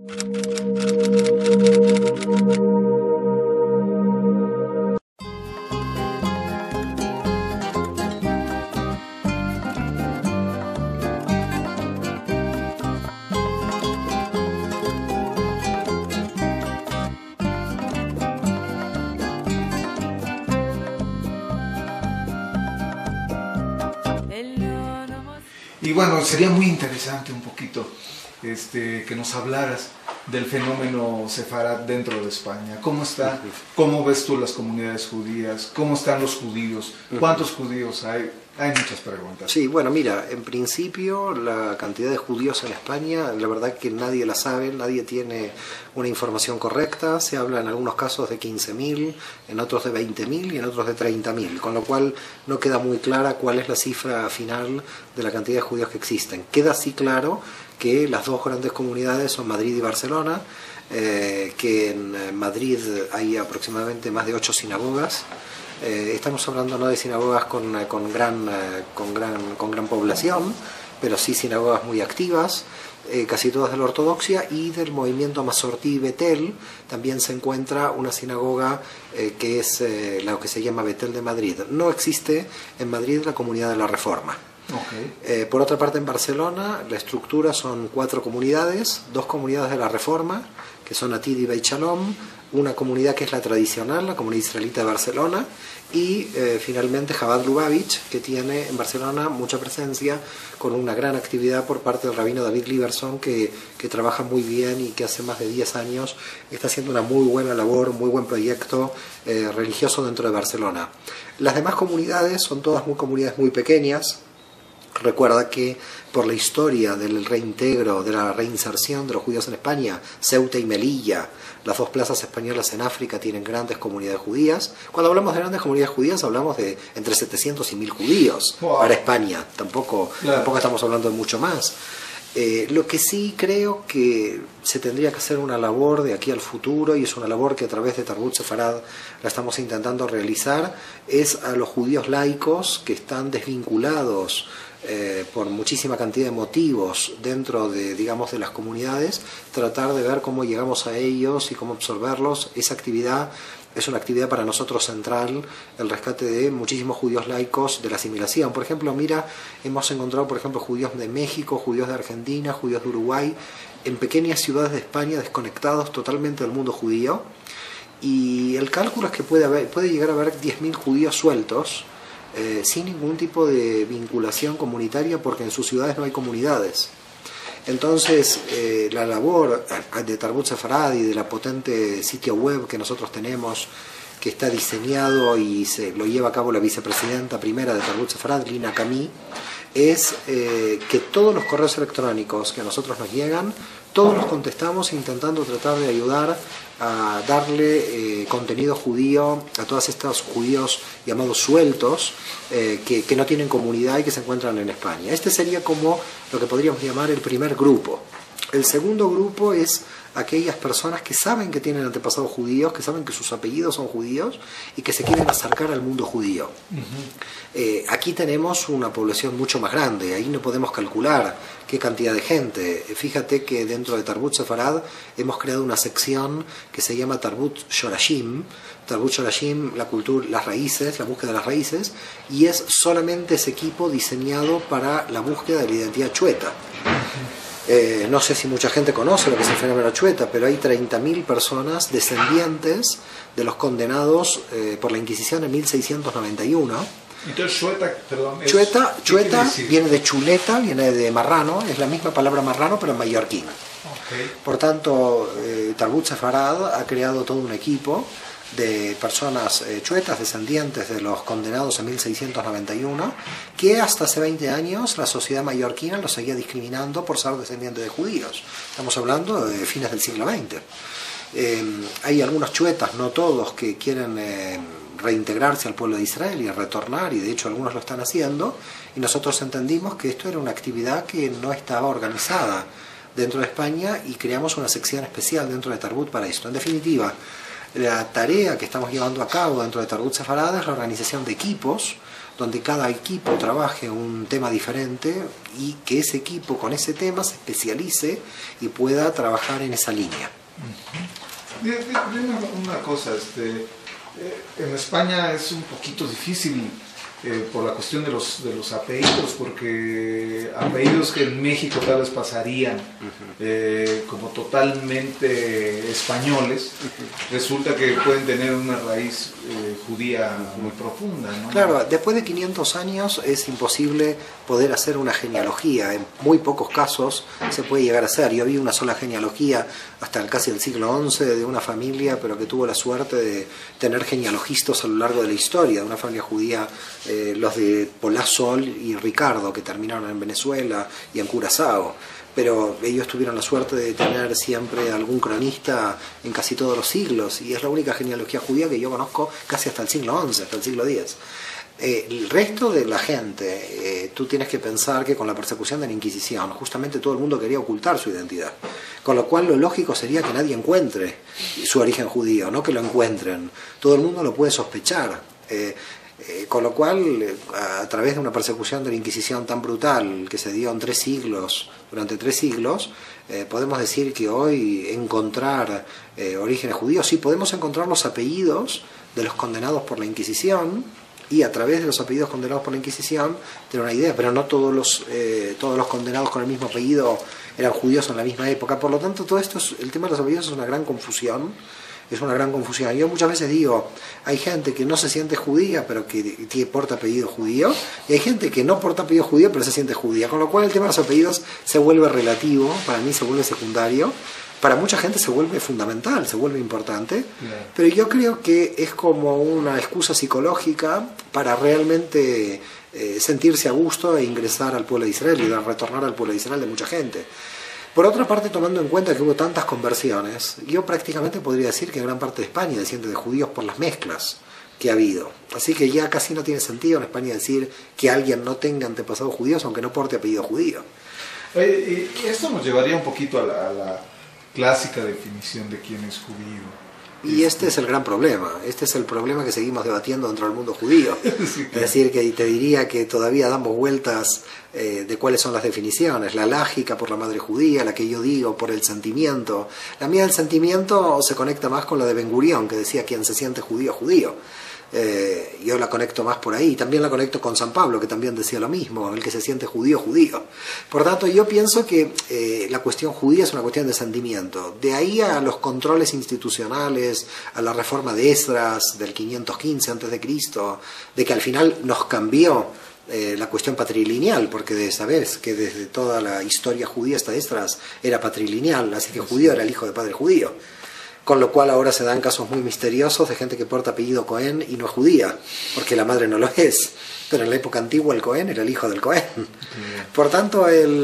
Y bueno, sería muy interesante un poquito que nos hablaras del fenómeno sefarad dentro de España. ¿Cómo está? ¿Cómo ves tú las comunidades judías? ¿Cómo están los judíos? ¿Cuántos judíos hay? Hay muchas preguntas. Sí, bueno, mira, en principio la cantidad de judíos en España, la verdad que nadie la sabe, nadie tiene una información correcta. Se habla en algunos casos de 15.000, en otros de 20.000 y en otros de 30.000, con lo cual no queda muy clara cuál es la cifra final de la cantidad de judíos que existen. Queda sí claro que las dos grandes comunidades son Madrid y Barcelona, que en Madrid hay aproximadamente más de 8 sinagogas. Estamos hablando no de sinagogas con gran población, pero sí sinagogas muy activas, casi todas de la ortodoxia, y del movimiento Masortí Betel también se encuentra una sinagoga que es la que se llama Betel de Madrid. No existe en Madrid la comunidad de la Reforma. Okay. Por otra parte, en Barcelona la estructura son 4 comunidades, 2 comunidades de la Reforma, que son Atid y Beit Shalom, una comunidad que es la tradicional, la comunidad israelita de Barcelona, y finalmente Chabad Lubavitch, que tiene en Barcelona mucha presencia, con una gran actividad por parte del rabino David Liberson, que trabaja muy bien y que hace más de 10 años está haciendo una muy buena labor, un muy buen proyecto religioso dentro de Barcelona. Las demás comunidades son todas comunidades muy pequeñas. Recuerda que por la historia del reintegro, de la reinserción de los judíos en España, Ceuta y Melilla, las 2 plazas españolas en África tienen grandes comunidades judías. Cuando hablamos de grandes comunidades judías hablamos de entre 700 y 1000 judíos para España, tampoco estamos hablando de mucho más. Lo que sí creo que se tendría que hacer una labor de aquí al futuro, y es una labor que a través de Tarbut Sefarad la estamos intentando realizar, es a los judíos laicos que están desvinculados por muchísima cantidad de motivos dentro de, digamos, de las comunidades, tratar de ver cómo llegamos a ellos y cómo absorberlos. Esa actividad es una actividad para nosotros central, el rescate de muchísimos judíos laicos de la asimilación. Por ejemplo, mira, hemos encontrado, por ejemplo, judíos de México, judíos de Argentina, judíos de Uruguay, en pequeñas ciudades de España desconectados totalmente del mundo judío, y el cálculo es que puede llegar a haber 10.000 judíos sueltos, sin ningún tipo de vinculación comunitaria, porque en sus ciudades no hay comunidades. Entonces, la labor de Tarbut Sefarad y de la potente sitio web que nosotros tenemos, que está diseñado y se lo lleva a cabo la vicepresidenta primera de Tarbut Sefarad, Lina Camí, es que todos los correos electrónicos que a nosotros nos llegan, todos los contestamos intentando tratar de ayudar a darle contenido judío a todos estos judíos llamados sueltos, que no tienen comunidad y que se encuentran en España. Este sería como lo que podríamos llamar el primer grupo. El segundo grupo es aquellas personas que saben que tienen antepasados judíos, que saben que sus apellidos son judíos y que se quieren acercar al mundo judío. Aquí tenemos una población mucho más grande, ahí no podemos calcular qué cantidad de gente. Fíjate que dentro de Tarbut Sefarad hemos creado una sección que se llama Tarbut Shorashim. Tarbut Shorashim, la cultura, las raíces, la búsqueda de las raíces, y es solamente ese equipo diseñado para la búsqueda de la identidad chueta. No sé si mucha gente conoce lo que es el fenómeno chueta, pero hay 30.000 personas descendientes de los condenados por la Inquisición en 1691. Entonces chueta, perdón, chueta viene de chuleta, viene de marrano, es la misma palabra marrano pero en mallorquín. Okay. Por tanto, Tarbut Sefarad ha creado todo un equipo de personas chuetas, descendientes de los condenados en 1691, que hasta hace 20 años la sociedad mallorquina los seguía discriminando por ser descendientes de judíos. Estamos hablando de fines del siglo XX. Hay algunos chuetas, no todos, que quieren reintegrarse al pueblo de Israel y retornar, y de hecho algunos lo están haciendo, y nosotros entendimos que esto era una actividad que no estaba organizada dentro de España, y creamos una sección especial dentro de Tarbut para esto. En definitiva, la tarea que estamos llevando a cabo dentro de Tarbut Sefarad es la organización de equipos, donde cada equipo trabaje un tema diferente y que ese equipo con ese tema se especialice y pueda trabajar en esa línea. Dime una cosa, en España es un poquito difícil por la cuestión de los apellidos, porque apellidos que en México tal vez pasarían como totalmente españoles, resulta que pueden tener una raíz judía muy profunda, ¿no? Claro, después de 500 años es imposible poder hacer una genealogía. En muy pocos casos se puede llegar a hacer. Yo vi una sola genealogía hasta casi el siglo XI de una familia, pero que tuvo la suerte de tener genealogistas a lo largo de la historia, de una familia judía, los de Polazol y Ricardo, que terminaron en Venezuela y en Curazao. Pero ellos tuvieron la suerte de tener siempre algún cronista en casi todos los siglos, y es la única genealogía judía que yo conozco casi hasta el siglo XI, hasta el siglo X. El resto de la gente, tú tienes que pensar que con la persecución de la Inquisición, justamente todo el mundo quería ocultar su identidad, con lo cual lo lógico sería que nadie encuentre su origen judío, no que lo encuentren, todo el mundo lo puede sospechar. Con lo cual, a través de una persecución de la Inquisición tan brutal que se dio en durante 3 siglos, podemos decir que hoy encontrar orígenes judíos, sí podemos encontrar los apellidos de los condenados por la Inquisición, y a través de los apellidos condenados por la Inquisición tener una idea, pero no todos los condenados con el mismo apellido eran judíos en la misma época. Por lo tanto, todo esto, el tema de los apellidos es una gran confusión. Es una gran confusión. Yo muchas veces digo, hay gente que no se siente judía, pero que porta apellido judío, y hay gente que no porta apellido judío, pero se siente judía. Con lo cual el tema de los apellidos se vuelve relativo, para mí se vuelve secundario, para mucha gente se vuelve fundamental, se vuelve importante, pero yo creo que es como una excusa psicológica para realmente sentirse a gusto e ingresar al pueblo de Israel y retornar al pueblo de Israel de mucha gente. Por otra parte, tomando en cuenta que hubo tantas conversiones, yo prácticamente podría decir que gran parte de España desciende de judíos por las mezclas que ha habido. Así que ya casi no tiene sentido en España decir que alguien no tenga antepasados judíos aunque no porte apellido judío. Y esto nos llevaría un poquito a la clásica definición de quién es judío. Y este es el gran problema, este es el problema que seguimos debatiendo dentro del mundo judío. Sí, claro. Es decir, que te diría que todavía damos vueltas de cuáles son las definiciones. La lágica por la madre judía, la que yo digo por el sentimiento. La mía del sentimiento se conecta más con la de Ben Gurión, que decía quien se siente judío, judío. Yo la conecto más por ahí. También la conecto con San Pablo, que también decía lo mismo, el que se siente judío, judío. Por tanto, yo pienso que la cuestión judía es una cuestión de sentimiento. De ahí a los controles institucionales, a la reforma de Esdras del 515 a.C., de que al final nos cambió la cuestión patrilineal, porque sabes que desde toda la historia judía hasta Esdras era patrilineal, así que judío era el hijo de padre judío. Con lo cual ahora se dan casos muy misteriosos de gente que porta apellido Cohen y no es judía, porque la madre no lo es. Pero en la época antigua el Cohen era el hijo del Cohen. Por tanto,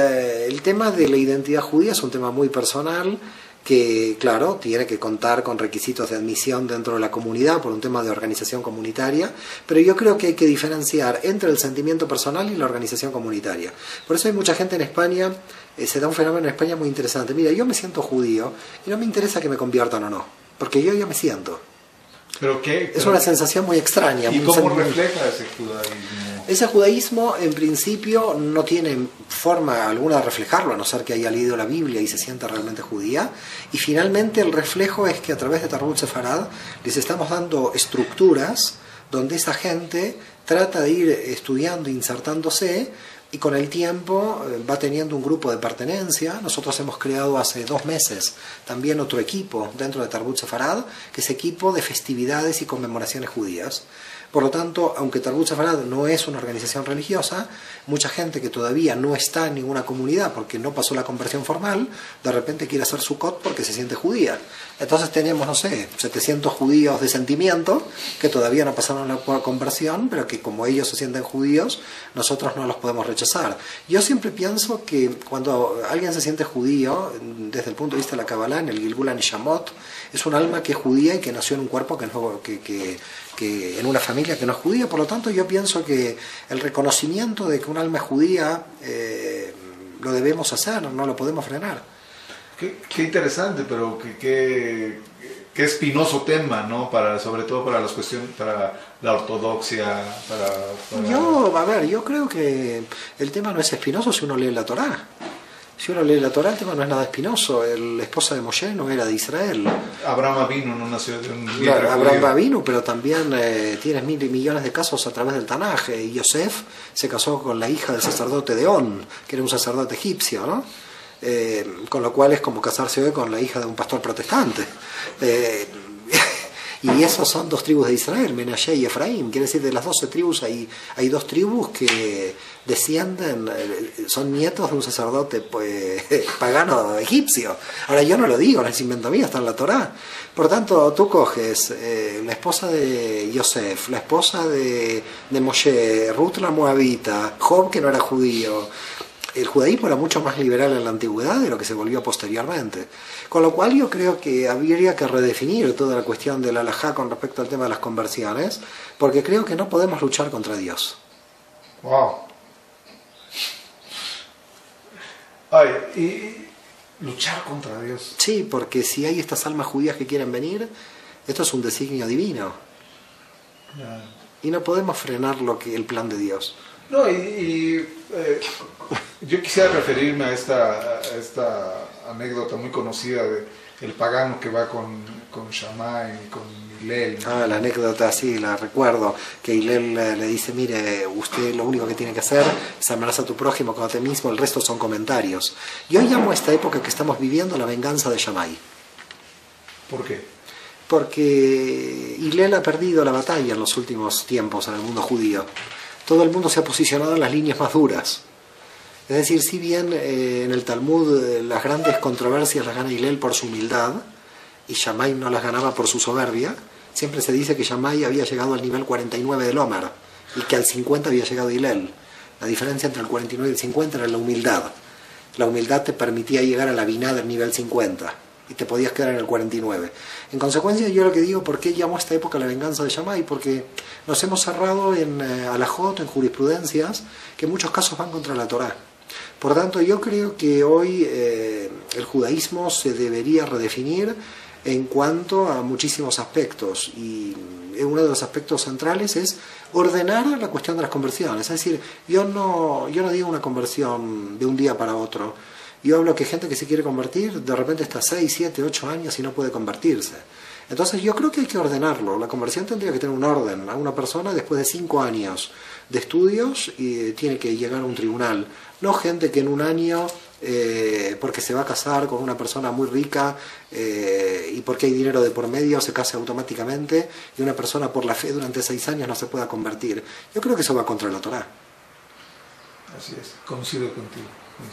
el tema de la identidad judía es un tema muy personal que, claro, tiene que contar con requisitos de admisión dentro de la comunidad por un tema de organización comunitaria, pero yo creo que hay que diferenciar entre el sentimiento personal y la organización comunitaria. Por eso hay mucha gente en España, se da un fenómeno en España muy interesante. Mira, yo me siento judío y no me interesa que me conviertan o no, porque yo ya me siento. ¿Pero qué? Es una sensación muy extraña. ¿Y cómo refleja ese judaísmo? Ese judaísmo, en principio, no tiene forma alguna de reflejarlo, a no ser que haya leído la Biblia y se sienta realmente judía. Y finalmente el reflejo es que a través de Tarbut Sefarad les estamos dando estructuras donde esa gente trata de ir estudiando, insertándose, y con el tiempo va teniendo un grupo de pertenencia. Nosotros hemos creado hace 2 meses también otro equipo dentro de Tarbut Sefarad, que es equipo de festividades y conmemoraciones judías. Por lo tanto, aunque Tarbut Sefarad no es una organización religiosa, mucha gente que todavía no está en ninguna comunidad porque no pasó la conversión formal, de repente quiere hacer Sukkot porque se siente judía. Entonces tenemos, no sé, 700 judíos de sentimiento que todavía no pasaron la conversión, pero que como ellos se sienten judíos, nosotros no los podemos rechazar. Yo siempre pienso que cuando alguien se siente judío, desde el punto de vista de la Kabbalah, en el Gilgul Nishamot, es un alma que es judía y que nació en un cuerpo que en una familia que no es judía. Por lo tanto, yo pienso que el reconocimiento de que un alma es judía lo debemos hacer, no lo podemos frenar. Qué interesante, pero qué qué espinoso tema, ¿no? Sobre todo para las cuestiones, para la ortodoxia, Yo creo que el tema no es espinoso si uno lee la Torá. Si uno lee la Torá, el tema no es nada espinoso. La esposa de Moshe no era de Israel. Abraham Avinu no nació de un vientre Claro, Abraham judío. Avinu, pero también tienes mil y millones de casos a través del Tanaj. Yosef se casó con la hija del sacerdote de On, que era un sacerdote egipcio, ¿no? Con lo cual es como casarse hoy con la hija de un pastor protestante. Y esos son dos tribus de Israel, Menashe y Efraín. Quiere decir, de las 12 tribus hay dos tribus que descienden, son nietos de un sacerdote pagano egipcio. Ahora, yo no lo digo, no es invento mío, está en la Torá. Por tanto, tú coges la esposa de Yosef, la esposa de Moshe, Ruth la Moabita, Job, que no era judío. El judaísmo era mucho más liberal en la antigüedad de lo que se volvió posteriormente. Con lo cual yo creo que habría que redefinir toda la cuestión del halajá con respecto al tema de las conversiones, porque creo que no podemos luchar contra Dios. Wow. Ay, y luchar contra Dios. Sí, porque si hay estas almas judías que quieren venir, esto es un designio divino. Y no podemos frenar el plan de Dios. No, yo quisiera referirme a esta anécdota muy conocida de el pagano que va con Shammai y con Hillel. Ah, la anécdota, sí, la recuerdo, que Hillel le dice, mire, usted lo único que tiene que hacer es amarás a tu prójimo como a ti mismo, el resto son comentarios. Yo llamo a esta época que estamos viviendo la venganza de Shammai. ¿Por qué? Porque Hillel ha perdido la batalla en los últimos tiempos en el mundo judío. Todo el mundo se ha posicionado en las líneas más duras. Es decir, si bien en el Talmud las grandes controversias las gana Hillel por su humildad y Shammai no las ganaba por su soberbia, siempre se dice que Shammai había llegado al nivel 49 del Omer y que al 50 había llegado Hillel. La diferencia entre el 49 y el 50 era la humildad. La humildad te permitía llegar a la Binah del nivel 50 y te podías quedar en el 49. En consecuencia, yo lo que digo, ¿por qué llamo a esta época la venganza de Shammai? Porque nos hemos cerrado en halajot, en jurisprudencias, que en muchos casos van contra la Torá. Por tanto, yo creo que hoy el judaísmo se debería redefinir en cuanto a muchísimos aspectos, y uno de los aspectos centrales es ordenar la cuestión de las conversiones. Es decir, yo no digo una conversión de un día para otro. Yo hablo que gente que se quiere convertir, de repente está 6, 7, 8 años y no puede convertirse. Entonces yo creo que hay que ordenarlo. La conversión tendría que tener un orden. A una persona después de 5 años de estudios tiene que llegar a un tribunal. No gente que en un año, porque se va a casar con una persona muy rica y porque hay dinero de por medio, se case automáticamente, y una persona por la fe durante 6 años no se pueda convertir. Yo creo que eso va contra la Torá. Así es, coincido contigo.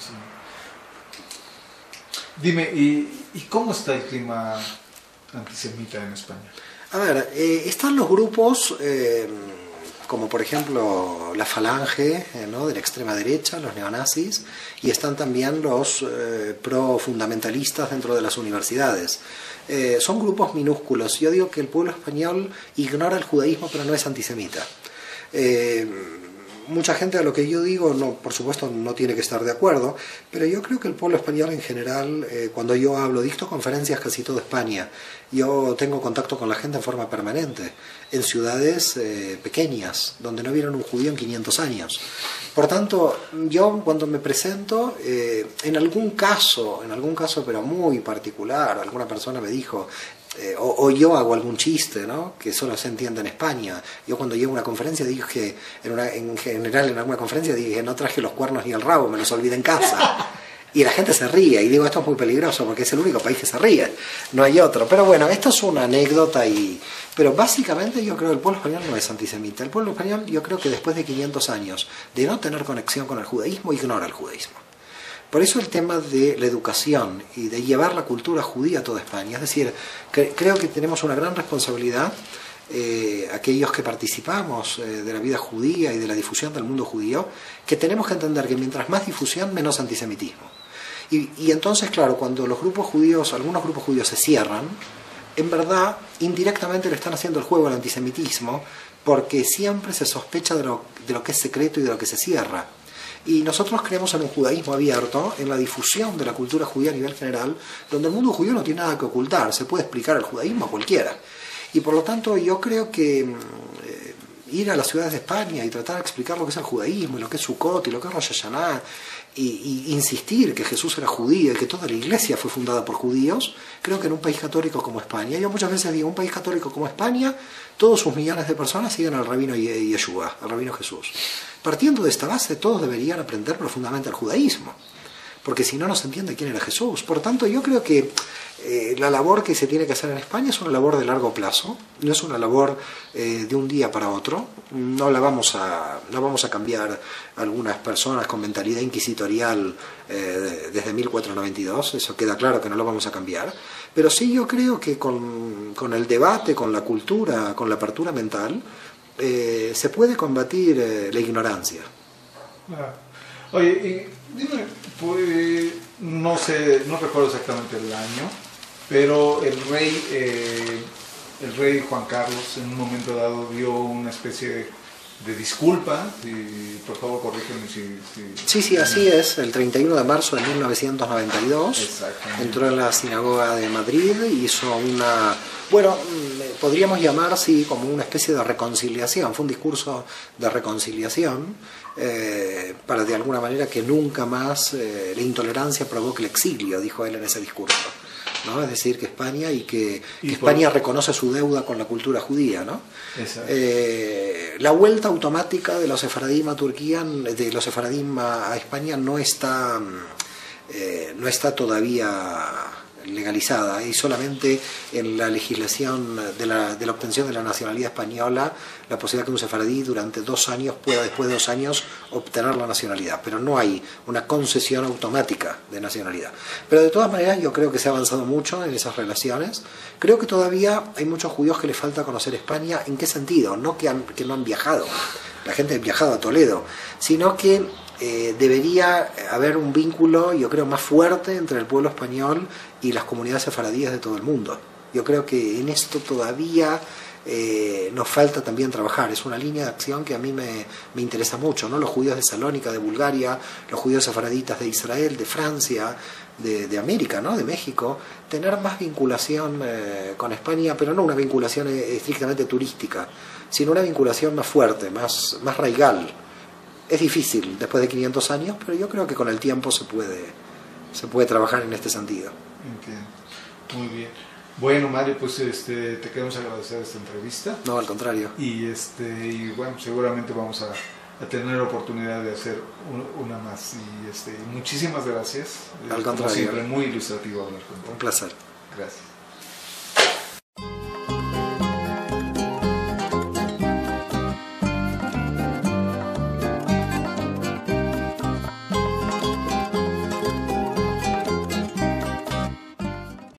Dime, ¿y cómo está el clima antisemita en España? A ver, están los grupos, como por ejemplo la Falange, ¿no?, de la extrema derecha, los neonazis, y están también los pro-fundamentalistas dentro de las universidades. Son grupos minúsculos. Yo digo que el pueblo español ignora el judaísmo, pero no es antisemita. Mucha gente a lo que yo digo, no, por supuesto, no tiene que estar de acuerdo, pero yo creo que el pueblo español en general, cuando yo hablo, dicto conferencias casi toda España, yo tengo contacto con la gente en forma permanente, en ciudades pequeñas, donde no vieron un judío en 500 años. Por tanto, yo cuando me presento, en algún caso, pero muy particular, alguna persona me dijo, o yo hago algún chiste, ¿no?, que solo se entiende en España. Yo cuando llego a una conferencia dije, en general en alguna conferencia dije, no traje los cuernos ni el rabo, me los olvidé en casa. Y la gente se ríe, y digo, esto es muy peligroso porque es el único país que se ríe, no hay otro. Pero bueno, esto es una anécdota, pero básicamente yo creo que el pueblo español no es antisemita. El pueblo español, yo creo que después de 500 años de no tener conexión con el judaísmo, ignora el judaísmo. Por eso el tema de la educación y de llevar la cultura judía a toda España. Es decir, creo que tenemos una gran responsabilidad, aquellos que participamos de la vida judía y de la difusión del mundo judío, que tenemos que entender que mientras más difusión, menos antisemitismo. Y entonces, claro, cuando algunos grupos judíos se cierran, en verdad, indirectamente le están haciendo el juego al antisemitismo, porque siempre se sospecha de lo que es secreto y de lo que se cierra. Y nosotros creemos en un judaísmo abierto, en la difusión de la cultura judía a nivel general, donde el mundo judío no tiene nada que ocultar, se puede explicar el judaísmo a cualquiera. Y por lo tanto yo creo que ir a las ciudades de España y tratar de explicar lo que es el judaísmo, y lo que es Sukkot, y lo que es Rosh Hashanah, y insistir que Jesús era judío y que toda la iglesia fue fundada por judíos, creo que en un país católico como España, yo muchas veces digo, un país católico como España, todos sus millones de personas siguen al rabino Yeshua, al rabino Jesús. Partiendo de esta base, todos deberían aprender profundamente el judaísmo, porque si no, no se entiende quién era Jesús. Por tanto, yo creo que la labor que se tiene que hacer en España es una labor de largo plazo, no es una labor de un día para otro. No vamos a cambiar algunas personas con mentalidad inquisitorial desde 1492, eso queda claro que no lo vamos a cambiar, pero sí yo creo que con el debate, con la cultura, con la apertura mental, se puede combatir la ignorancia. Oye, y dime, pues, no sé, no recuerdo exactamente el año, pero el rey Juan Carlos en un momento dado dio una especie de disculpa, y por favor corrígeme si... Sí, así es, el 31 de marzo de 1992 entró en la sinagoga de Madrid y hizo una... Bueno, podríamos llamar así como una especie de reconciliación, fue un discurso de reconciliación para de alguna manera que nunca más la intolerancia provoque el exilio, dijo él en ese discurso, ¿no? Es decir, que España que España reconoce su deuda con la cultura judía, ¿no? La vuelta automática de los sefaradín a Turquía, de los sefaradín a España no está todavía legalizada, y solamente en la legislación de la obtención de la nacionalidad española la posibilidad que un sefaradí durante 2 años pueda, después de 2 años, obtener la nacionalidad, pero no hay una concesión automática de nacionalidad. Pero de todas maneras yo creo que se ha avanzado mucho en esas relaciones. Creo que todavía hay muchos judíos que les falta conocer España. ¿En qué sentido? No que no han viajado, la gente ha viajado a Toledo, sino que debería haber un vínculo, yo creo, más fuerte entre el pueblo español y las comunidades sefaradíes de todo el mundo. Yo creo que en esto todavía nos falta también trabajar. Es una línea de acción que a mí me interesa mucho, ¿no? Los judíos de Salónica, de Bulgaria, los judíos sefardistas de Israel, de Francia, de América, ¿no? De México, tener más vinculación con España, pero no una vinculación estrictamente turística, sino una vinculación más fuerte, más raigal. Es difícil después de 500 años, pero yo creo que con el tiempo se puede trabajar en este sentido. Entiendo. Muy bien. Bueno, Mario, pues te queremos agradecer esta entrevista. No, al contrario. Y bueno, seguramente vamos a tener la oportunidad de hacer una más. Y muchísimas gracias. Al contrario. Como siempre, muy ilustrativo hablar contigo. Un placer. Gracias.